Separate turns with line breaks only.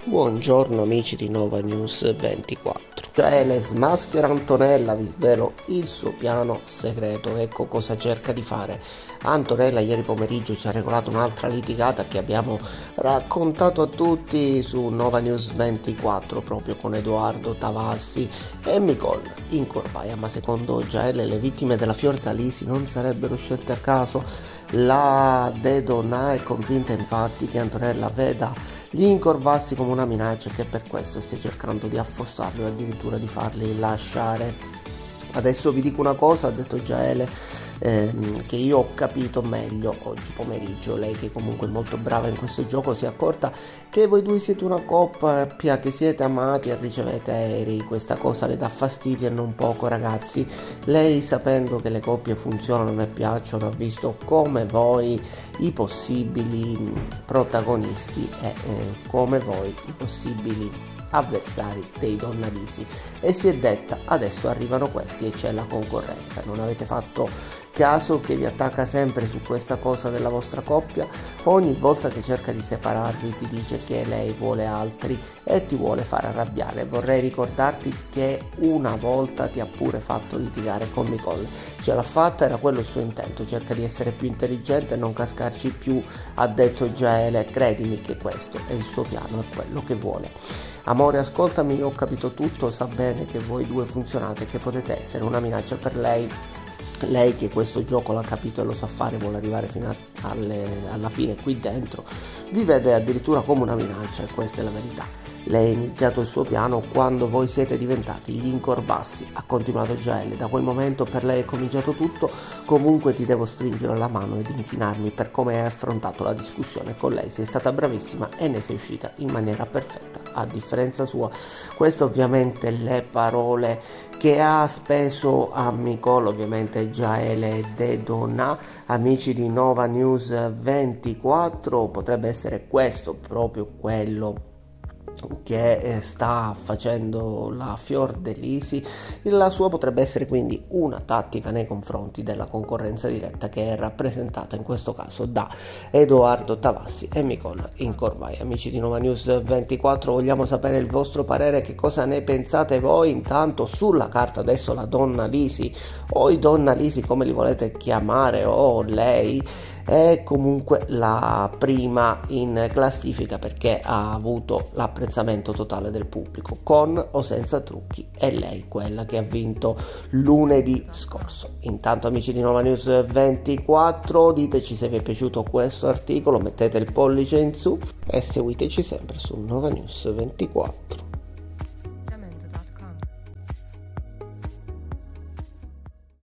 Buongiorno amici di Nova News 24. Gaele smaschera Antonella, vi svelo il suo piano segreto. Ecco cosa cerca di fare. Antonella ieri pomeriggio ci ha regolato un'altra litigata che abbiamo raccontato a tutti su Nova News 24, proprio con Edoardo Tavassi e Nicole Incorvaia. Ma secondo Gaele le vittime della Fiordalisi non sarebbero scelte a caso. La Dedona è convinta infatti che Antonella veda gli Incorvassi come una minaccia e che per questo stia cercando di affossarlo e addirittura di farli lasciare. Adesso vi dico una cosa, ha detto Gaele, che io ho capito meglio oggi pomeriggio. Lei, che comunque è molto brava in questo gioco, si è accorta che voi due siete una coppia, che siete amati e ricevete aerei. Questa cosa le dà fastidio e non poco, ragazzi. Lei, sapendo che le coppie funzionano e piacciono, ha visto come voi i possibili protagonisti e come voi i possibili avversari dei Donnalisi, e si è detta: adesso arrivano questi e c'è la concorrenza. Non avete fatto caso che vi attacca sempre su questa cosa della vostra coppia? Ogni volta che cerca di separarvi ti dice che lei vuole altri e ti vuole far arrabbiare. Vorrei ricordarti che una volta ti ha pure fatto litigare con Nicole. Ce l'ha fatta, era quello il suo intento. Cerca di essere più intelligente e non cascarci più, ha detto Gaele. Credimi che questo è il suo piano, è quello che vuole. Amore, ascoltami, io ho capito tutto, sa bene che voi due funzionate, che potete essere una minaccia per lei. Lei, che questo gioco l'ha capito e lo sa fare, vuole arrivare fino alla fine qui dentro, vi vede addirittura come una minaccia, e questa è la verità. Lei ha iniziato il suo piano quando voi siete diventati gli Incorvassi, ha continuato Gaele. Da quel momento per lei è cominciato tutto. Comunque ti devo stringere la mano ed inchinarmi per come hai affrontato la discussione con lei. Sei stata bravissima e ne sei uscita in maniera perfetta, a differenza sua. Queste ovviamente le parole che ha speso a Nicole, ovviamente Gaele Dedona. Amici di Nova News 24, potrebbe essere questo proprio quello che sta facendo la Fiordalisi. La sua potrebbe essere quindi una tattica nei confronti della concorrenza diretta, che è rappresentata in questo caso da Edoardo Tavassi e Nicole Incorvaia. Amici di Nova News 24, vogliamo sapere il vostro parere, che cosa ne pensate voi. Intanto sulla carta adesso la Donnalisi, o i Donnalisi come li volete chiamare, o lei è comunque la prima in classifica, perché ha avuto l'apprezzamento totale del pubblico, con o senza trucchi. È lei quella che ha vinto lunedì scorso. Intanto, amici di Nova News 24, diteci se vi è piaciuto questo articolo, mettete il pollice in su e seguiteci sempre su Nova News 24.